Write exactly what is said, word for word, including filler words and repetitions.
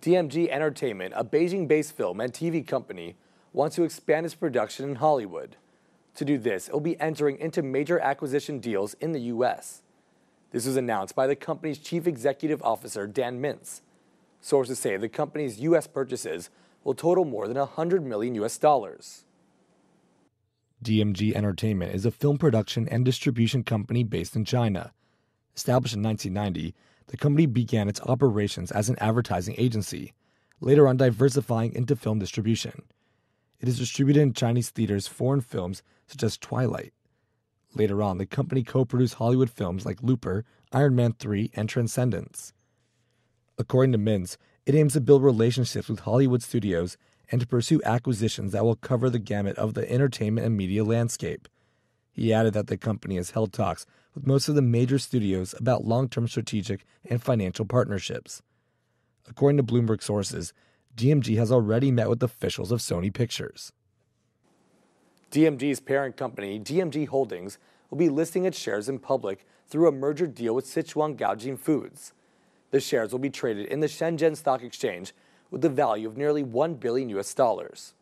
D M G Entertainment, a Beijing-based film and T V company, wants to expand its production in Hollywood. To do this, it will be entering into major acquisition deals in the U S. This was announced by the company's chief executive officer, Dan Mintz. Sources say the company's U S purchases will total more than one hundred million U S dollars. D M G Entertainment is a film production and distribution company based in China. Established in nineteen ninety, the company began its operations as an advertising agency, later on diversifying into film distribution. It is distributed in Chinese theaters foreign films such as Twilight. Later on, the company co-produced Hollywood films like Looper, Iron Man three, and Transcendence. According to Mintz, it aims to build relationships with Hollywood studios and to pursue acquisitions that will cover the gamut of the entertainment and media landscape. He added that the company has held talks with most of the major studios about long-term strategic and financial partnerships. According to Bloomberg sources, D M G has already met with officials of Sony Pictures. D M G's parent company, D M G Holdings, will be listing its shares in public through a merger deal with Sichuan Gaojin Foods. The shares will be traded in the Shenzhen Stock Exchange with a value of nearly one billion U S dollars.